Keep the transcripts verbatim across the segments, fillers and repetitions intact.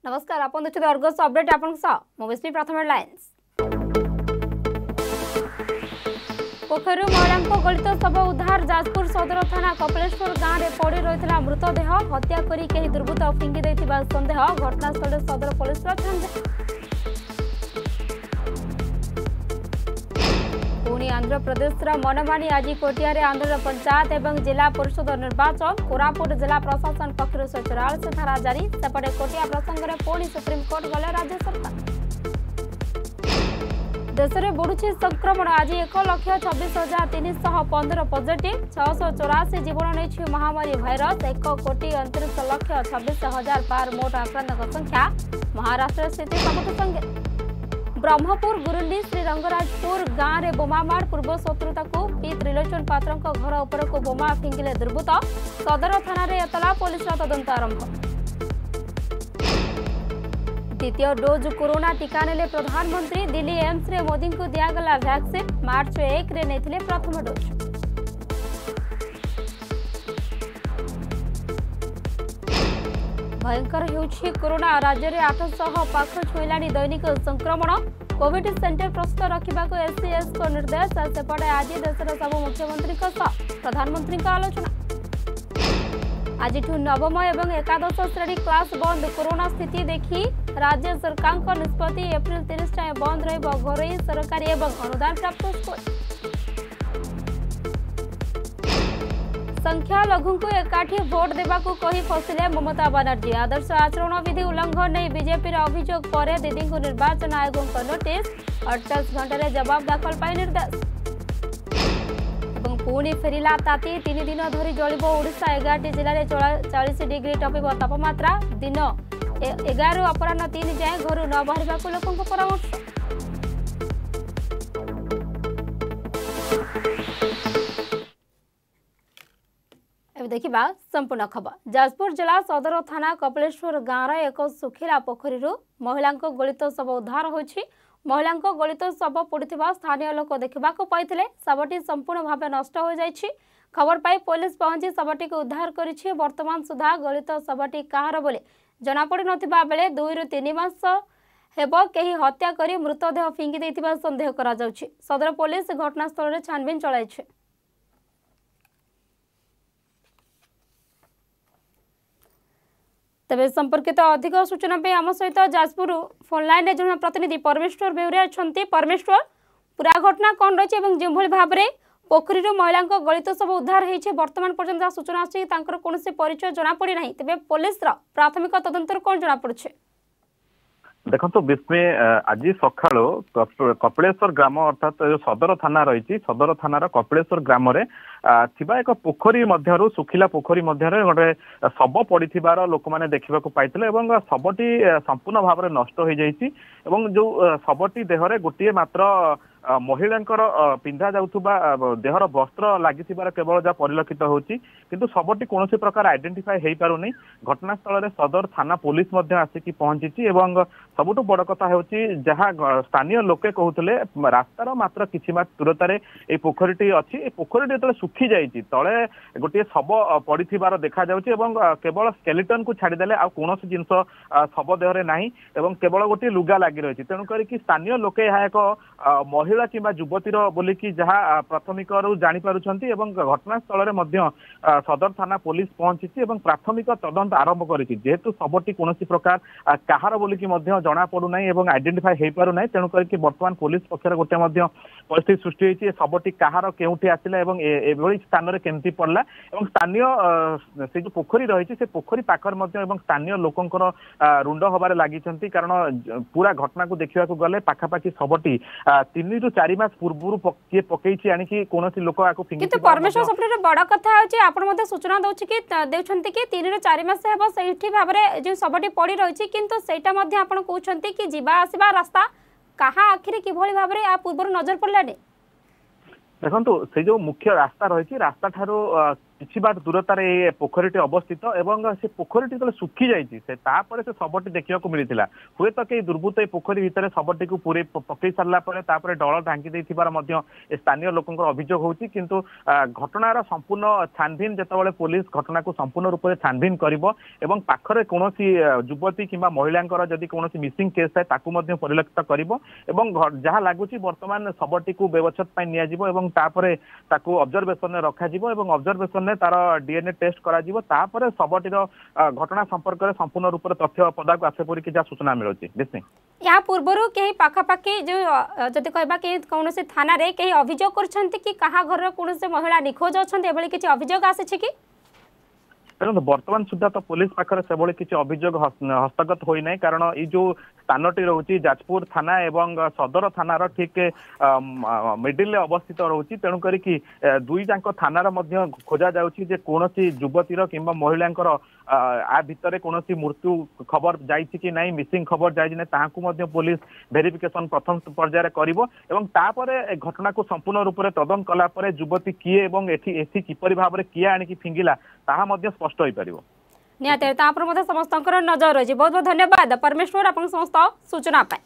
नमस्कार आपण देखते अर्गस अपडेट आपण मोबिस्पी प्रथम हेडलाइंस पोखर महिला गलित शव उद्धार जाजपुर सदर थाना कपिलेश्वर गांव में पड़ रही मृतदेह हत्या करी कहीं दुर्बृत्त फिंगी देथिबा संदेह घटनास्थल सदर पुलिस पुणी आंध्र प्रदेश मनमानी आज कोटिया रे आंध्र पंचायत एवं जिला परिषद निर्वाचन कोरापुट जिला प्रशासन पक्षर शहे चौरासी धारा जारी सेपटे कोटिया प्रसंग में पुणी सुप्रीमकोर्ट गले राज्य सरकार देश में बढ़ुची संक्रमण आज एक लक्ष छब्बीस हजार तीन शह पंद्रह पॉजिटिव छःश चौरासी जीवन नहीं महामारी भाइरस एक कोटी अणतीस लक्ष छब्बीस हजार पार मोट आक्रांत संख्या महाराष्ट्र स्थिति सबुठ संगे ब्रह्मपुर गुरुंडी श्रीरंगराजपुर गांव में बोमामाड़ पूर्व शत्रुता को पी त्रिलोचन पात्र घर उपर को बोमा फिंगिले दुर्बृत्त सदर थाना रे एतला पुलिस तदंत आरंभ द्वितीय डोज कोरोना टीका नेले प्रधानमंत्री दिल्ली एम्स रे मोदी को दियागला वैक्सीन मार्च एक रे नेथिले प्रथम डोज भयंकर होउछि कोरोना राज्य में आठ सौ पाख छुईलाणी दैनिक संक्रमण कोविड सेंटर प्रस्तुत रखा एससीएस को निर्देश सेपटे आज देशर सब मुख्यमंत्री प्रधानमंत्री आलोचना आज नवम एवं एकादश श्रेणी क्लास बंद कोरोना स्थिति देखी राज्य सरकार निष्पत्ति एप्रिल तीस जाए बंद रही सरकारी एवं अनुदान प्राप्त स्कूल संख्या लघु को एकाठी भोट देवा को कही फसिले ममता बनर्जी आदर्श आचरण विधि उल्लंघन नहीं बीजेपी अभियोग पर दीदी को निर्वाचन आयोग को नोटिस अड़तालीस घंटे जवाब दाखल पाई निर्देश पुणी फेरिला ताती तीन दिन धरी जलिब ओडिशा एगारटी जिले में चालीस डिग्री टपिब तापमात्रा दिन एगार अपराह तीन जाए घर न बाहर लोकों परामर्श देखिबा संपूर्ण खबर जाजपुर जिला सदर थाना कपिलेश्वर गांव एक सुखिला पोखरी महिला गलित शव उद्धार होछि महिला गलित शव पड़ता स्थानीय लोक देखा पाई शवटी संपूर्ण भाव नष्ट हो जाइछि खबर पाई पुलिस पहुंची शवटी को उद्धार करिछि वर्तमान सुधा गलित शवटी कहार बोली जनापड़ी नथिबा बेले दुई रु तीन मास हेबो केही हत्या करी मृतदेह फिंगी देथिबा संदेह करा जाउछि सदर पुलिस घटनास्थल में छानबीन चलाइछि तेज संपर्कित अधिक सूचना पे आम सहित जाजपुर फोन लाइन में जो प्रतिनिधि परमेश्वर बेउरे अच्छा परमेश्वर पूरा घटना कौन रही जो भाव में पोखरी महिला गलित सब उद्धार होती बर्तमान पर्यंत सूचना कौन परिचय जना पड़ी ना तेज पुलिस प्राथमिक तदंतर कौन जना पड़े देखो तो विस्मय आज सका कपिलेश्वर ग्राम अर्थात जो सदर थाना रही सदर थानार कपिलेश्वर ग्राम रे थिबा एक पोखरी मध्यरु सुखिला पोखरी मध्यरे गोटे शव पड़िथिबार लोक माने देखिबा को पाइथिले एवं शवटी संपूर्ण भाव में नष्ट हो जाइछि एवं जो शवटी देहरे गोटे मात्र महिलांकर पिंधा जाउथुबा देहर वस्त्र लागिथिबार केवल जा परिलक्षित होछि किंतु शवटी कोनोसी प्रकार आइडेंटिफाई हेई पारुनी घटनास्थल रे सदर थाना पुलिस मध्य आसिकी पहुंची एवं सबुठु बड़ कथा होछि जहा स्थानीय लोके कहउतले रास्तार मात्र किछि मात दूरतारे ए पोखरीटी अछि ए पोखरीटी तले सुखी जाइछि तळे गोटे शव पड़िथिबार देखा जाउछि एवं केवल स्केलेटन को छाडी देले आ कोनोसी जिंस शव देहरे नाही एवं केवल गोटे लुगा लागि रहिछि तेनु करी कि स्थानीय लोके हा एक महिला किंबा युवतीर बोलिकी जहाँ प्राथमिक जानी पारुछंती एवं घटनास्थल में मध्य सदर थाना पुलिस पहुंची एवं प्राथमिक तदंत आरंभ करिछि जेहेतु सबटी कोनोसी प्रकार कहार बोलिकी मध्य जना पड़ू नाही एवं आइडेंटिफाई हेई पारु नाही तेणु करी वर्तमान पुलिस पक्षर गोटे मध्य परिस्थिति सृष्टि होइछि सबटी कहार केउठी आसिला एवं एभଳି स्थान रे केमती पड़ला एवं स्थानीय से जो पोखरी रही से पोखरी पाखर मध्य एवं स्थानीय लोकंकर रुंड हबारे लागिछंती कारण पूरा घटना को देखिबा को गले पाखापाखी सबटी तीन रु चार मास पूर्व किए पकई आनिकी कोनोसी लोक आको फिंगी किंतु परमेश्वर सबरे बड़ कथा होची आपण मध्ये सूचना दउछि कि देउछंती कि तीन रु चार मास हेबो सेठी भाबरे जे सबटी पड़ी रहिछि किंतु सेटा मध्ये आपण कहउछंती कि जीवा आसीबा रास्ता कहा आखिर कि भली भाबरे आ पूर्व नजर पड़लानी देखंतु से जो मुख्य रास्ता रही रास्ता ठारो किछि बाट दूरतार ए पोखरीटी अवस्थित एवं से पोखरीटी जो सुखी जाइए से तापर से शबटी देखा मिलता हुए तो कई दुर्बृत्त ए पोखरी भितर शबटी को पूरे पकई सारा पर डल ढांकी देथिबार स्थानीय लोकंर अभियोग होची किंतु घटनार संपूर्ण छानभिन जितेबाला पुलिस घटना को संपूर्ण रूप से छानभिन करिवो एवं पाखरे कोनोसी युवती किंबा महिलांकर जदि कोनोसी मिसिंग केस थाए ताकू मध्य परिलक्षित करिवो एवं जहाँ लगुच बर्तमान शबटी को व्यवच्छेद पई निया जिवो एवं तापरे ताकू ऑब्जर्वेशन में रखा जिवो एवं ऑब्जर्वेशन में तार डीएनए टेस्ट करा जिवो तापरे शबटीर घटना संपर्क में संपूर्ण रूप से तथ्य पदाक आसे परी कि जा सूचना मिलुची बेसी या पूर्वरु केही पाखापाखि जो जदि कहबा के कोनोसी थाना रे केही अभियोग करछन्ति कि कहा घर कोनोसी महिला निखोज अछन्ति एबली किछि अभियोग आसे कि देखो बर्तमान सुधा तो पुलिस पाखे से किसी अभियोग हस्तगत होई नहीं कारण ये जो स्थानटी रोचे जाजपुर थाना एवं सदर थानार ठीक मिडिल अवस्थित रोचे तेणुक दुई जाक थानार खोजा जाउछि जे कोनोसी युवतीर किंबा महिलांकर आ भितर कोनोसी मृत्यु खबर जाइछि कि नहीं मिसिंग खबर जाइछि नै ताहाकू मध्य पुलिस वेरिफिकेशन प्रथम पर्यायर करिवो एवं तापरे घटना को संपूर्ण रूप से तदंत कला परे युवती किए एवं एठी एठी किपरि भाबरे किए आनिकी फिंगिला ताहा मध्य स्पष्ट होई परिवो निहाते तापर मध्य समस्तंकर नजर रही बहुत बहुत धन्यवाद परमेश्वर अपन समस्त सूचना पाए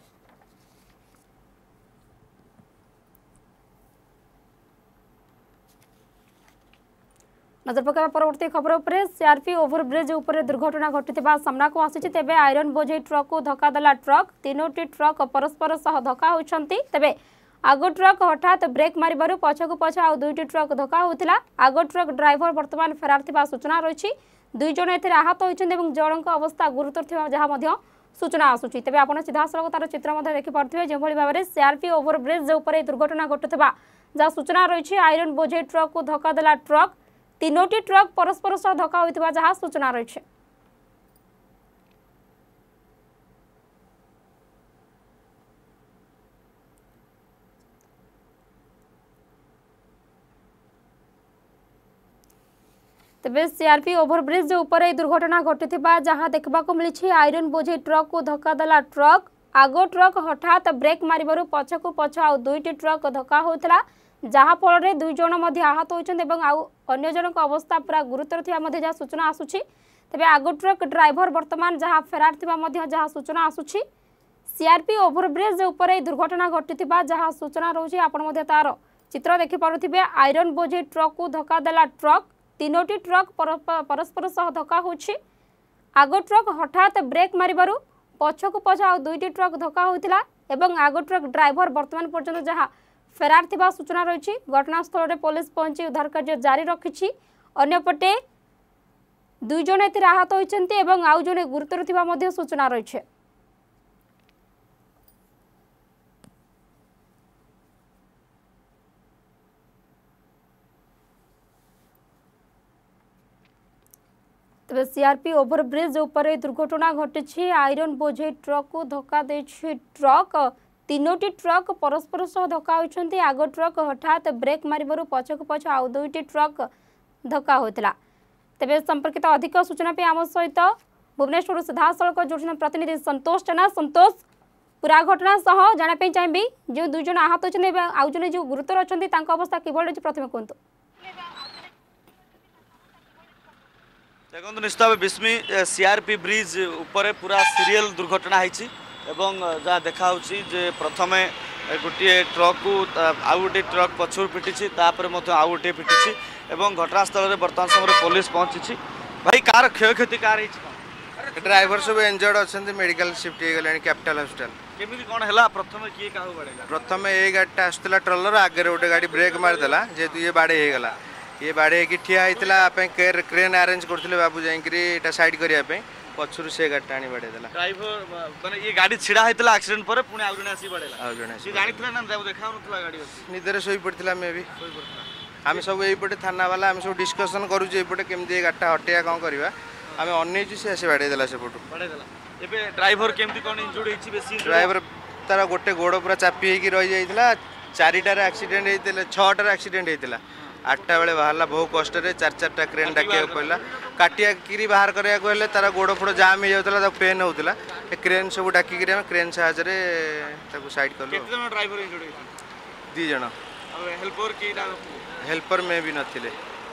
नजर पकाइबा परवर्ती खबर उपरे सीआरपी ओभरब्रिज उपरे दुर्घटना घटिथिबा सामना को आसीछि तेबे आयरन बोझे ट्रक को धक्का देला ट्रक तीनोटी ट्रक परस्पर सह धक्का होछन्ती तेबे आगो ट्रक हठात ब्रेक मारिबारु पछकु पछ आ दुईटी ट्रक धक्का होतिला आगो ट्रक ड्राइवर वर्तमान फेरार थिबा सूचना रहिछि दुई जण एथिरे आहत होइछन्ती एवं जणक अवस्था गुरुतर थिबा जहा मध्य सूचना आसुछि तेबे आपण सीधा सड़क तार चित्र मध्य देखि पारथिबे जे भली भाबरे सीआरपी ओभरब्रिज उपरे दुर्घटना घटिथिबा जहा सूचना रहिछि आयरन बोझे ट्रक को धक्का देला ट्रक तीनोटी ट्रक परस्पर सह धक्का होइथिबा जहा सूचना रहिछि तेबे सीआरपी ओभरब्रिज उपरे दुर्घटना घटिथिबा जहां देखबा को मिलिछि आयरन बोझे ट्रक को धक्का देला ट्रक आगो ट्रक हठात ब्रेक मारिबारु पछकु पछ आ दुईटी ट्रक धक्का होतला जहां फल दुई जण मध्य आहत होइछन एवं आउ अन्य जनक अवस्था पूरा गुरुतर थिया मध्य जहा सूचना आसुछि तेबे आगो ट्रक ड्राइवर वर्तमान जहां फेरार थिबा मध्य जहा सूचना आसुछि सीआरपी ओभरब्रिज उपरे दुर्घटना घटिथिबा जहां सूचना रहउछि आपण मध्य तार चित्र देखि पारुथिबे आयरन बोझे ट्रक को धक्का देला ट्रक तीनोटी ट्रक परस्पर सह धक्का होछि आगो ट्रक हठात ब्रेक मारिबारु पछकु पछ आ दुईटी ट्रक धक्का होइतिला एवं आगो ट्रक ड्राइवर वर्तमान पर्यंत जहां फेरार थिबा सूचना रहिछि घटनास्थल रे पुलिस पहुंची उद्धार कार्य जारी रखिछि अन्यपटे दुई जण एथिरे आहत होइछन्ती एवं आउ जणे गुरुतर थिबा मध्ये सूचना रहिछि तेज सीआरपी ओभरब्रिज उपरे दुर्घटना घटी आयरन बोझे ट्रक को धक्का दे ट्रक तीनोटी ट्रक परस्पर सह धक्का होती आग ट्रक हठात ब्रेक मारिबारु पछकु पछ आउ दुईटी ट्रक धक्का होता तेज संपर्कित अधिक सूचना पे आम सहित भुवनेश्वर सीधा सड़क जोड़ना प्रतिनिधि संतोष जेना संतोष पूरा घटना सह जानापी चाहिए जो दुई जन आहत होती आउ जन जो गुरुतर अच्छा अवस्था किभली रही प्रथम कहतु देखो निश्चित भाव बिस्मी सीआरपी ब्रिज उपरे पूरा सीरियल दुर्घटना होती जहाँ देखा जे प्रथमे गोटे ट्रक को आउ गोटे ट्रक पछुर पिटी तापर आउ गोटे पिटी घटनास्थल में बर्तमान समय पुलिस पहुंची भाई कार क्षयक्षति कार ड्राइवर सब इंजर्ड अच्छा मेडिकल शिफ्ट हो गले कैपिटल हॉस्पिटल केमी कौन है प्रथम किए क्या बाड़ेगा प्रथम ये गाड़ी आसला ट्रलर आगे गोटे गाड़ी ब्रेक मारिदेला जेहेतु ये बाड़े होगला ये बाड़े की ठिया होता क्रेन अरेंज करते बाबू जाइए साइड करने पछुर से गाड़ी आनी बाड़ेदेला ड्राइवर माने ये गाड़ी छिड़ा होता एक्सीडेंट पर पुणी आउ जने आसी बाड़ेला आउ जने जानी ना देखा गाड़ी निदरे शोई पड़ता मे भी आम सब यहीपटे थाना वाला आम सब डिस्कसन करुटे केमती गाड़ी हटेया कौन करवा आम अनईचु सी आसी बाड़ेदेला सेपटू एबे ड्राइवर केमती कौन इंजुर्ड होइछि बेसी ड्राइवर तार गोटे गोड़ पूरा चापी होगी रही जाइथिला चारिटार एक्सीडेंट होइतिला छटार एक्सीडेंट होइतिला आठटा बेले बाहरला बहु कष्ट चार चार्टा क्रेन डाकिया पड़ा काटिया किरी बाहर कराया तार गोड़ फोड़ जाम हो जाता पेन होता क्रेन सब डाकिक क्रेन साहाଯ୍ୟରେ ताको साइड कलु ड्राइवर इंजुर्ड दी जण हेल्पर की हेल्पर में भी नथिले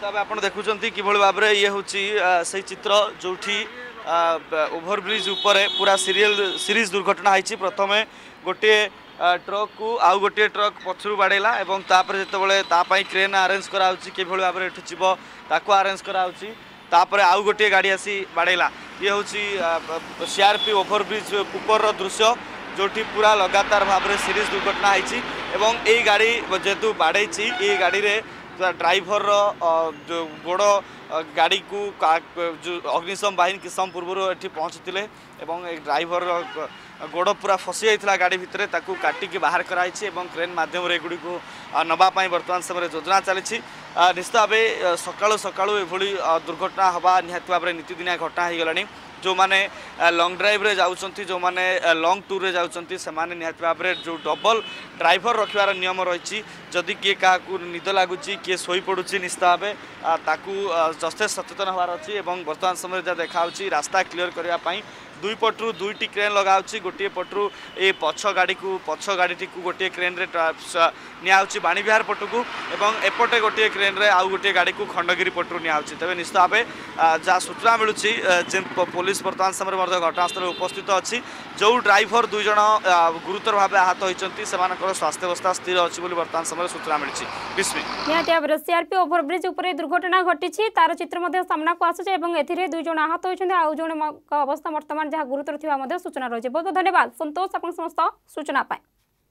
निश्चित आप देखुं कि भाव में ये हूँ से चित्र जो ओभरब्रिज उपरे पूरा सीरियल सीरीज दुर्घटना होती प्रथम गोटे ट्रक को आउ गोटे ट्रक पछरू बाड़ेला और तापर जो क्रेन आरेंज कराऊँ कि भाव में जीव ताको आरेंज कराऊँ तापर आउ गोटे गाड़ी आसी बाड़ेला ये हूँ सीआरपी ओभरब्रिज ऊपर दृश्य जो पूरा लगातार भाव में सीरीज दुर्घटना होती यही गाड़ी जेहेतु बाड़े ये गाड़ी रे ड्राइवर जो गोड़ गाड़ी को जो अग्निशम बाहिनी किस समय पूर्व ये पहुँचते ड्राइवर गोड़ पूरा फसी जाता गाड़ी भितर ताकू काटिकी बाहर कराई क्रेन माध्यम एगुड़ी को नवापाई बर्तमान समय योजना चली निश्चित भाव सकाळु सकाळु एभली दुर्घटना हवा निहाती भाव में नीतिदिनिया घटना हो गलानी जो माने लॉन्ग ड्राइव रे जाउछंती जो माने लॉन्ग टूर रे जाउछंती से माने निहाती भाव में जो डबल ड्राइवर रखिबार नियम रही जदि किए क्या निद लगुच किए शोई पड़ुची निश्चित भाव ताकू जस्ते सचेतन हबार अच्छी बर्तमान समय जहाँ देखा रास्ता क्लीयर करने दुई पटरू दुईटी क्रेन लगाऊँ गोटे पटरू ये पछ गाड़ी को पछ गाड़ी को गोटे क्रेन रे नियाउची बाणीविहार पटू एवं एपटे गोटे क्रेन रे आउ गोटे गाड़ी को खंडगिरी पटू नियाउची तेज निश्चित भाव जहाँ सूचना मिलूँ पुलिस बर्तमान समय घटनास्थल उपस्थित अच्छी जो ड्राइवर दुई जन गुरुतर भाव आहत होती स्वास्थ्य अवस्था स्थिर अच्छी बर्तमान समय सूचना मिली विस्मी सीआरपी ओभरब्रिज उपर दुर्घटना घटी तार चित्र सामना को आसुचे ए दुई जन आहत होती आउ जन अवस्था बर्तमान जहाँ गुरुतर थी सूचना रही बहुत बहुत धन्यवाद संतोष आप समस्त सूचना पाए।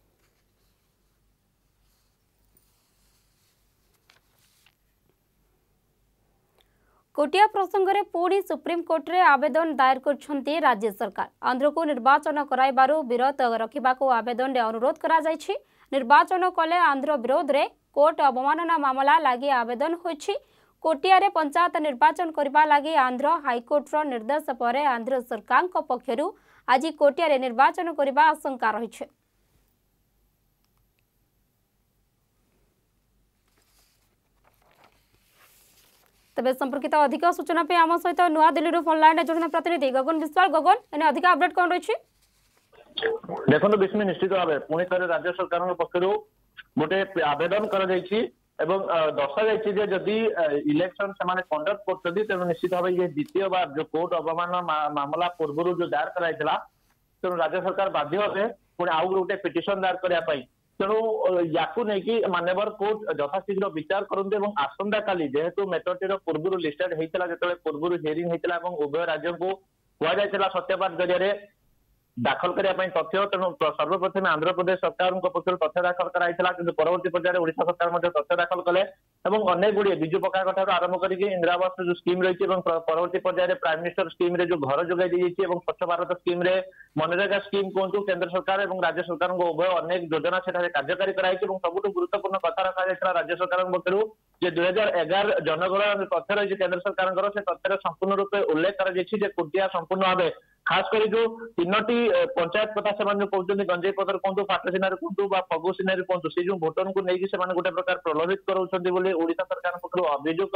कोटिया प्रसंग में पुणी सुप्रीमकोर्ट रे आवेदन दायर करछंती राज्य सरकार आंध्र को निर्वाचन कराइबारु विरोध रखिबा को आवेदन रे अनुरोध करा जायछि निर्वाचन कले आंध्र विरोध रे कोर्ट अवमानना मामला लागि आवेदन होइछि कोटिया रे पंचायत निर्वाचन करबा लागि आंध्र हाईकोर्ट रो निर्देश पर आंध्र सरकार को पक्षरु आज कोटिया रे निर्वाचन करबा आशंका रहिछि। तबे संपर्कित अधिक सूचना पे आम सहित नुआ दिल्ली फोन लाइन जोड़ना प्रतिनिधि गगन विश्वाल गगन एने अधिक अपडेट कौन रही देखो विस्मी निश्चित भाव पुणी थे राज्य सरकार पक्ष गोटे आवेदन कर दर्शा जाए जदि इलेक्शन से कंडक्ट कर निश्चित भाव ये द्वितीय बार जो कोर्ट अवमान मामला पूर्व जो दायर कराई तेणु राज्य सरकार बाध्य हे पुणी आउ गोटे पिटिशन दायर करने तेणु या मान्यवर कोर्ट यथाशीघ्र विचार करते आसंता काली जेहेतु मेटरटीर पूर्व लिस्टेड होता जो पूर्व हियरिंग होता उभय राज्य को कहुला सत्यापात जरिए दाखल करने तथ्य तेणु सर्वप्रथम आंध्र प्रदेश सरकार पक्ष तथ्य दाखल कराई कि परवर्ती पर्यायर ओडिशा सरकार तथ्य दाखल कले अनेक गुड़िए विजु पक्का ठार आरंभ करके इंदिरा आवास जो स्कीम रही परवर्ती पर्यायर प्राइम मिनिस्टर स्कीम रे जो घर जोगाई दी स्वच्छ भारत स्कीम रे मनरेगा स्कीम कहतु केंद्र सरकार और राज्य सरकार उभय अनेक योजना से कार्यकारी कराई सबुठ गुरुत्वपूर्ण कथा रखा राज्य सरकार पक्षर दुई हजार एगार जनगणना तथ्य रही केंद्र सरकार से तथ्य संपूर्ण रूपे उल्लेख कर कोटिया संपूर्ण भाव खास कर जो तीनो पंचायत कथा से कहते गंजेई पदर कहतु पाटसिनार कहतु फगु सिनारी कहतु से जो भोटर को लेकिन से गोटे प्रकार प्रलोभित कराउछंती ओडिशा सरकार पक्षर अभियोग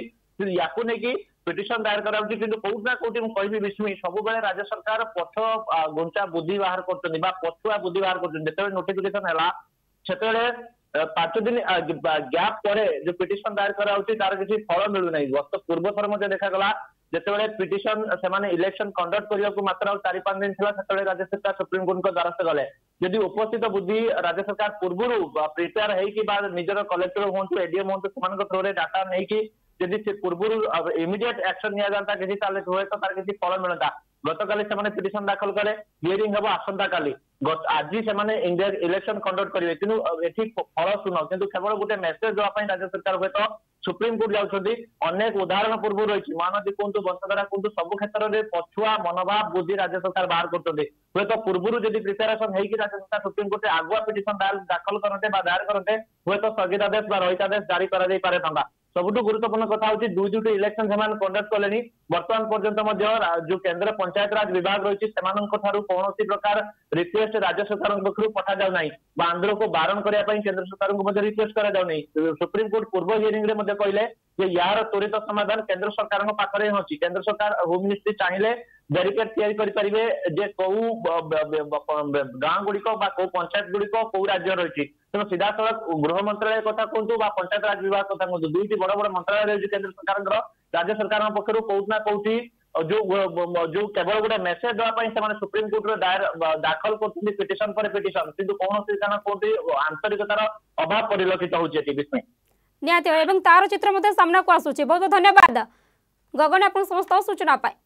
कराई पिटिशन दायर कराउछि किंतु कोउट ना कोउटी मु कहबी विस्मी सब बेले राज्य सरकार पछ गुंचा बुद्धि बाहर करछंती बा पछुआ बुद्धि बाहर करछंती जेते नोटिफिकेशन हैला सेते पांच दिन गैप पर जो पिटिशन दायर कराउछि तार किसी फल मिलु नै गत पूर्व थर मध्ये देखा गला जेते पिटिशन से इलेक्शन कंडक्ट करने को मात्र चार पांच दिन था राज्य सरकार सुप्रीम कोर्ट द्वारस्थ गले जदि उपस्थित बुद्धि राज्य सरकार पूर्व प्रिपेयर हो निजर कलेक्टर हूँ एडीएम हूँ से थ्रो डाटा नहीं जदि से पूर्व इमिडिएट एक्शन नि जाता किसी हुए तो तार किसी फल मिलता गतकाली से पिटिशन दाखल कले हियरिंग हम आसंता काली आज से इलेक्शन कंडक्ट करेंगे कि फल शुण कि केवल गोटे मेसेज देवाई राज्य सरकार हे तो सुप्रीम कोर्ट जाउछंती अनेक उदाहरण पूर्व रही महानदी कहतु बंशधारा कहतु सब क्षेत्र में पछुआ मनोभाव बुद्धि राज्य सरकार बाहर करते हे तो पूर्व जब प्रिपेरेसन होगी राज्य सरकार सुप्रीम कोर्ट आगुआ पिटिशन दाखल करते दायर करते हे तो स्थगितादेश रहितादेश जारी करे था सबुठ गुरुत्वपूर्ण कथा हूँ दुई दुईट इलेक्शन से कंडक्ट कले बर्तमान पर्यंत जो केंद्र पंचायत राज विभाग रही कौन प्रकार रिक्वेस्ट राज्य सरकार पक्ष पठा जाऊना आंध्र को बारण करने केंद्र सरकार को रिक्वेस्ट करा जाऊनी सुप्रीम कोर्ट पूर्व हियरिंग कहले यार त्वरित समाधान केंद्र सरकार पाखे ही अच्छी केंद्र सरकार होम मिनिस्ट्री चाहिए ବ୍ୟାରିକେଡ୍ ତିଆରି କରିପାରିବେ ଯେ କୋଉ ଗାଁ ଗୁଡିକ ବା କୋଉ ପଞ୍ଚାୟତ ଗୁଡିକ କୋଉ ରାଜ୍ୟ ରହିଛି। ତେଣୁ ସିଧାସଳଖ ଗୃହ ମନ୍ତ୍ରାଳୟ କଥା କୁହନ୍ତୁ ବା ପଞ୍ଚାୟତ ରାଜ ବିଭାଗ କଥା କୁହନ୍ତୁ, ଦୁଇଟି ବଡ ବଡ ମନ୍ତ୍ରାଳୟ ରହିଛି କେନ୍ଦ୍ର ସରକାରଙ୍କର, ରାଜ୍ୟ ସରକାରଙ୍କ ପକ୍ଷରୁ କୋଉଠି ନା କୋଉଠି ଯୋଉ ଯୋଉ କେବଳ ଗୋଟେ ମେସେଜ ଦେବା ପାଇଁ ସେମାନେ ସୁପ୍ରିମକୋର୍ଟରେ ଦାଖଲ କରୁଛନ୍ତି ପିଟିସନ ପରେ ପିଟିସନ, କିନ୍ତୁ କୌଣସି କାରଣ କୋଉଠି ଆନ୍ତରିକତାର ଅଭାବ ପରିଲକ୍ଷିତ ହଉଛି ଏଠି ବିସ୍ମୟ। ନିହାତି ଏବଂ ତାର ଚିତ୍ର ମଧ୍ୟ ସାମ୍ନାକୁ ଆସୁଛି। ବହୁତ ବହୁତ ଧନ୍ୟବାଦ ଗଗନ ଆପଣ ସମସ୍ତ ସୂଚନା ପାଇଁ।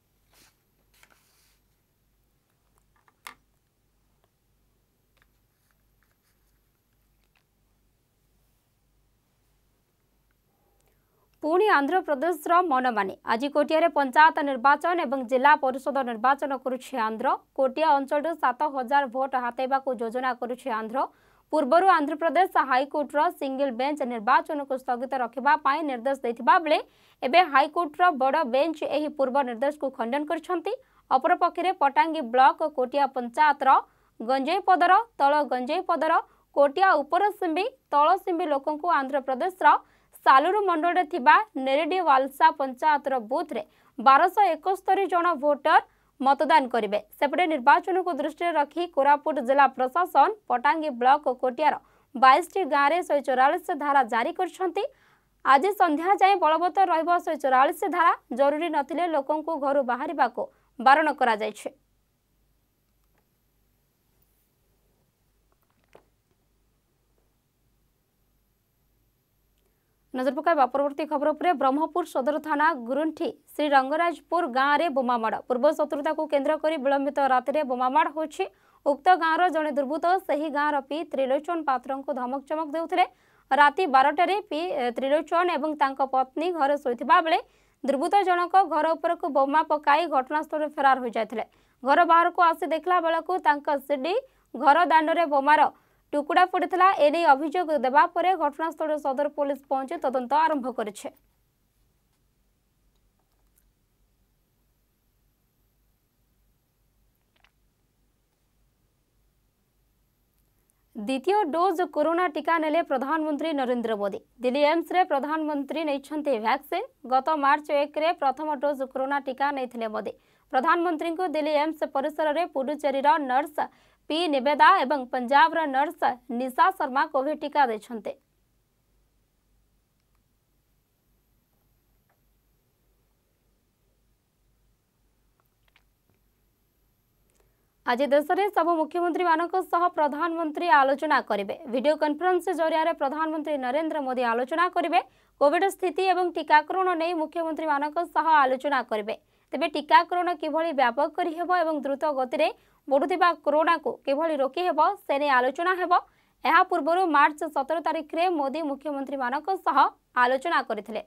पुणी आंध्र प्रदेश मनमानी आज कोटिया पंचायत निर्वाचन और जिला परिषद निर्वाचन करुछि आंध्र। कोटिया अंचल सात हजार भोट हाथेबा योजना करुछि आंध्र। पूर्वर आंध्र प्रदेश हाईकोर्टर सिंगल बेंच निर्वाचन को स्थगित रखा निर्देश देथिबा बेले एबे हाईकोर्टर बड़ बेंच एही पूर्व निर्देश को खंडन करछंती। अपर पक्षे पटांगी ब्लॉक कोटिया पंचायत गंजेई पदर तल गंजेई पदर कोटिया उपर सिंबी तल सिंबी लोकों को आंध्र प्रदेश सालुरु मंडल रे थिबा नेरेडी वालसा पंचायत बूथ रे बारश एकस्तरी जन भोटर मतदान करेंगे। सेपटे निर्वाचन को दृष्टि रखी कोरापुट जिला प्रशासन पटांगी ब्लॉक कोटियार बाईस टी गाँव में शहे चौरालीस धारा जारी करछंती। आज संध्या जाए बलवत्तर रहिबो शहे चौरालीस धारा। जरूरी नथिले लोकों को घर बाहर बारण करा जायछि। नजर पकाइबा परवर्ती खबर पर। ब्रह्मपुर सदर थाना गुरुंठी श्री रंगराजपुर गाँव में बोमामाड़। पूर्व शत्रुता को केन्द्र कर विलंबित राति बोमामाड़ होछि। उक्त गाँवर जड़े दुर्बृत्त सही गाँवर पी त्रिलोचन पात्र को धमक चमक देउथिले। राति बारटारे पी त्रिलोचन एवं तांको पत्नी घरे शोइथिबा बेले दुर्बृत्त जनक घर उपर को बोमा पकाई घटनास्थल फेरार हो जाते। घर बाहर को आसी देखला बेलू तांका सीडी घर दांडे बोमार टुकुड़ा पड़ता। एने अभियोग देवा परे घटनास्थल सदर पुलिस पहुंची तदंत आरंभ करिছে। द्वितीय डोज कोरोना टीका नेले प्रधानमंत्री नरेंद्र मोदी। दिल्ली एम्स रे प्रधानमंत्री नैछन्ते वैक्सीन। गत मार्च एक रे प्रथम डोज कोरोना टीका नैथिले मोदी। प्रधानमंत्री को दिल्ली एम्स परिसर रे पुडुचेरी नर्स पी निवेदा एवं पंजाब नर्स निशा शर्मा कोविड टीका देछन्ते। आज देश में सब मुख्यमंत्री मानक सह प्रधानमंत्री आलोचना करेंगे। वीडियो कॉन्फ्रेंस जरिया प्रधानमंत्री नरेंद्र मोदी आलोचना करेंगे। कोविड स्थिति एवं टीकाकरण नहीं मुख्यमंत्री मानक सह आलोचना करेंगे। तेबे टीकाकरण किभली व्यापक करि हेबो एवं द्रुत गति रे बढ़ुथिबा कोरोना को किभली रोकी हेबो सेने आलोचना हेबो। एहा पूर्वरु मार्च सत्रह तारिख रे मोदी मुख्यमंत्री मानक सह आलोचना करथिले।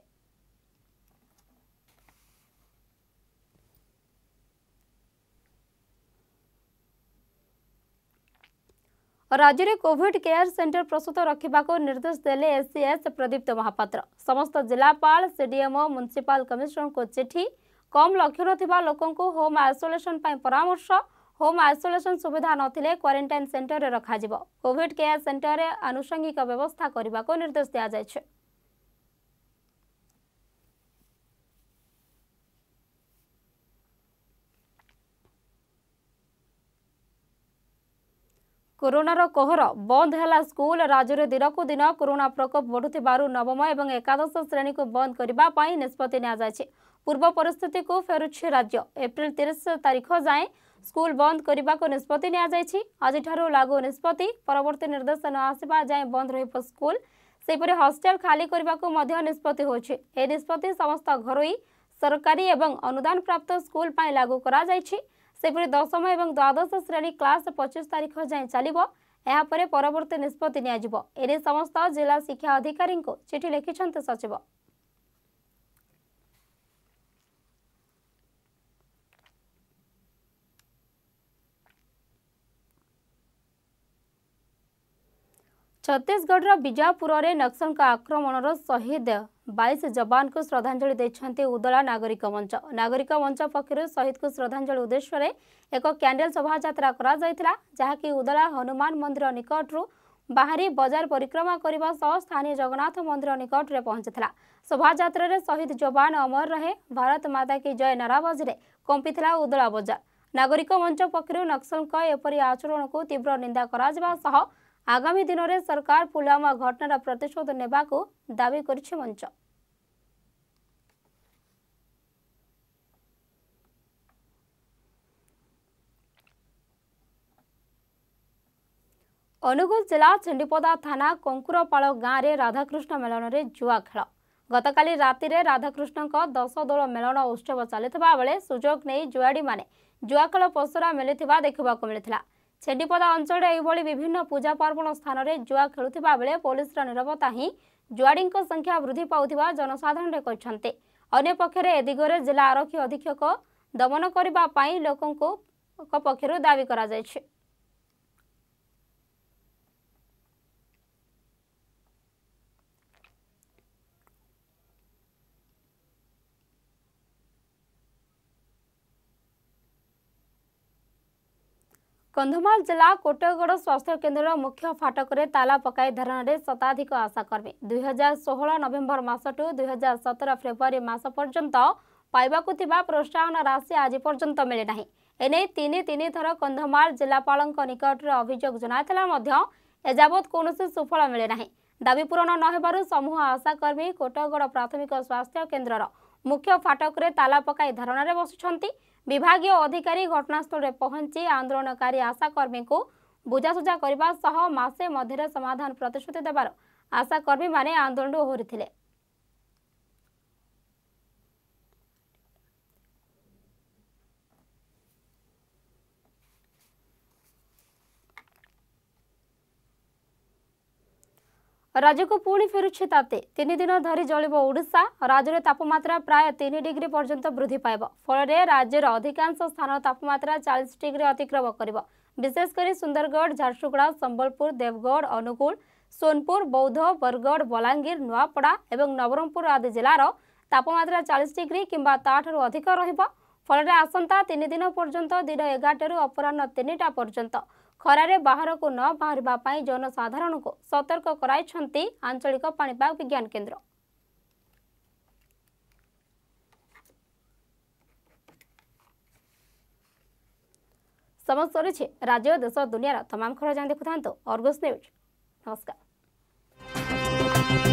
राज्य में कोविड केयर सेंटर प्रस्तुत रखा निर्देश देले एसीएस प्रदीप्त महापात्र। समस्त जिलापाल सीडीएमओ म्युनिसिपल कमिश्नर को चिठी। कम लक्षण थिबा लोकों को होम आइसोलेशन पाई परामर्श। होम आइसोलेशन सुविधा नथिले क्वारंटाइन सेंटर रे रखा जिवो। कोविड केयर सेंटर रे आनुषंगिक व्यवस्था करबा को निर्देश दिया जायछे। कोरोनार कहर बंद है स्कूल। राज्य में दिन को दिन कोरोना प्रकोप बढ़ुथिबारु नवम और एकादश श्रेणी को बंद करने निष्पत्ति नियाଯାଇଛି। पूर्व परिस्थिति को फेरुछि राज्य। एप्रिल तीस तारीख जाए स्कूल बंद करने को निष्पत्ति नियाଯାଇଛି। आज लागू निष्पत्ति परवर्ती निर्देश न आसवा जाए बंद रहिबो स्कूल। सेपरि हॉस्टल खाली करने को मध्य निष्पत्ति होछि। ए निष्पत्ति समस्त घरोई सरकारी एवं अनुदान प्राप्त स्कूल पाई लागू करा जायछि। सेपरि दशम और द्वादश श्रेणी क्लास पच्चीस तारीख जाए चलिबो। एहा परे परवर्ती निष्पत्ति नियाजिबो। एने समस्त जिला शिक्षा अधिकारी को चिठी लिखिछन्ते सचिव। छत्तीसगढ़ बीजापुर में नक्सल आक्रमण शहीद बाईस जवान को श्रद्धांजलि देते उदला नागरिक मंच। नागरिक मंच पक्षर शहीद को श्रद्धांजलि उद्देश्य एक कैंडल शोभा यात्रा करा जहाकि उदला हनुमान मंदिर निकटू बाहरी बजार परिक्रमा करने सह स्थानीय जगन्नाथ मंदिर निकट में पहुंचीला। शोभायात्रा रे शहीद जवान अमर रहे, भारत माता की जय नाराबाजी रे कंपिथिला उदला बजार। नागरिक मंच पक्षरु नक्सल एपरी आचरण को तीव्र निंदा करा जिबा सह आगामी दिन में सरकार पुलवामा घटनार प्रतिशोध नेबा को दाबी करिछि मंच। अनुगुल जिला चंडीपदा थाना कंकुरपाड़ गाँव में राधाकृष्ण मेलन में जुआ खेल। गतकाली राति रे राधाकृष्ण दस दोल मेलन उत्सव चलता बेले सुजोग नहीं जुआड़ी माने जुआ खेल पसरा मिलता देखा मिलता। चंडीपदा अंचल एभली विभिन्न पूजा पार्वण स्थान में जुआ खेलुवा बेले पुलिस नीरवता ही जुआड़ी संख्या वृद्धि पाउथिबा जनसाधारण कहते। अन्य पक्षरे ए दिगरे जिला आरक्षी अधीक्षक दमन करने लोकों पक्षरु दाबी करा जायछि। कंधमाल जिला कोटगड़ स्वास्थ्य केन्द्र मुख्य फाटक रे ताला पकाई धरण में शताधिक आशाकर्मी दुई हजार षोह नवेम्बर मासठू दुई हजार सतर फेब्रुआरी मास पर्यंत पाइबाकु थिबा प्रोत्साहन राशि आज पर्यंत मिले नहीं। एने तीन तीन थर कंधमाल जिलापाल निकट में अभियोग जनाइथिला एजाबत कौनसी सुफल मिले नहीं। दाबी पूरण न हेबारु समूह आशाकर्मी कोटगड़ प्राथमिक स्वास्थ्य केन्द्र मुख्य फाटक रे ताला पकाई धरण में बसिछंती। विभागीय अधिकारी घटनास्थल में पहुंची आंदोलनकारी आशाकर्मी को बुझासुझा करने सह मासे मध्य समाधान प्रतिश्रुति देवार आशाकर्मी माने आंदोलन ओहरिथिले। राज्य को पुणी फेरुछि ताते तीन दिन धरी जलिब ओडिशा। राज्य में तापमात्रा प्राय तीन डिग्री पर्यंत वृद्धि पाइब फल राज्यर अधिकांश स्थान तापमात्रा चालीस डिग्री अतिक्रम करिब। विशेषकर सुंदरगढ़, झारसुगुड़ा, संबलपुर, देवगढ़, अनुगुल, सोनपुर, बौद्ध, बरगढ़, बलांगीर, नुआपड़ा एवं नवरंगपुर आदि जिलार तापमात्रा चालीस डिग्री किंबा ताठू अधिक रहिब। फल आसंता तीन दिन पर्यंत दिन एगारटू अपराह तीनटा पर्यंत खरारे बाहर को न बाहरिबा पई जनसाधारण को सतर्क कराइछंती आंचलिक पाणीपाग विज्ञान केन्द्र। समस्त राज्य देश दुनिया तमाम खबर जान देखुथांतो अर्गस न्यूज। नमस्कार।